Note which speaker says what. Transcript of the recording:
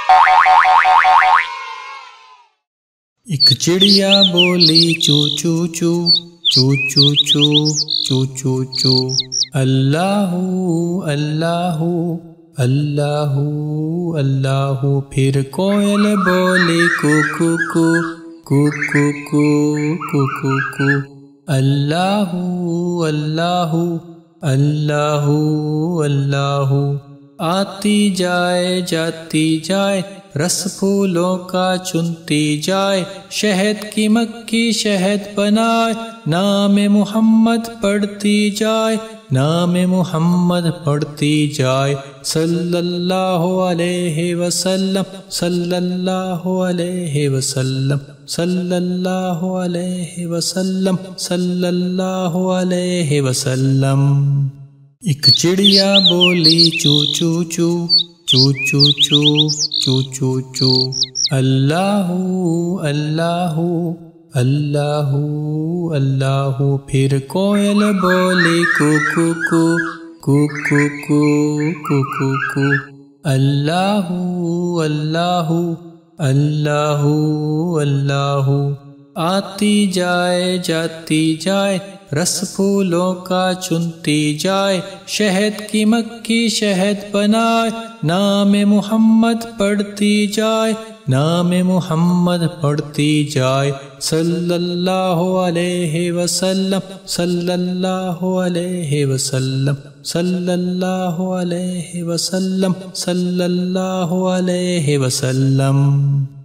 Speaker 1: ایک چڑیا بولی چو چو چو چو چو چو چو چو چو، اللہ اللہ اللہ اللہ۔ پھر کوئل بولی کو کو کو کو کو کو کو کو کو، اللہ اللہ اللہ اللہ۔ آتی جائے جاتی جائے، رس پھولوں کا چنتی جائے، شہد کی مکھی شہد بنائے، نام محمد پڑھتی جائے، نام محمد پڑھتی جائے، صلی اللہ علیہ وسلم صلی اللہ علیہ وسلم صلی اللہ علیہ وسلم صلی اللہ علیہ وسلم۔ ایک چڑیا بولی چو چو چو چو چو چو چو چو چو، اللہ اللہ اللہ اللہ۔ پھر کوئل بولی کو کو کو کو کو کو کو کو کو، اللہ اللہ اللہ اللہ۔ آتی جائے جاتی جائے، رس پھولوں کا چنتی جائے، شہد کی مکھی شہد بنائے، نام محمد پڑھتی جائے، نام محمد پڑھتی جائے، صلی اللہ علیہ وسلم صلی اللہ علیہ وسلم صلی اللہ علیہ وسلم صلی اللہ علیہ وسلم۔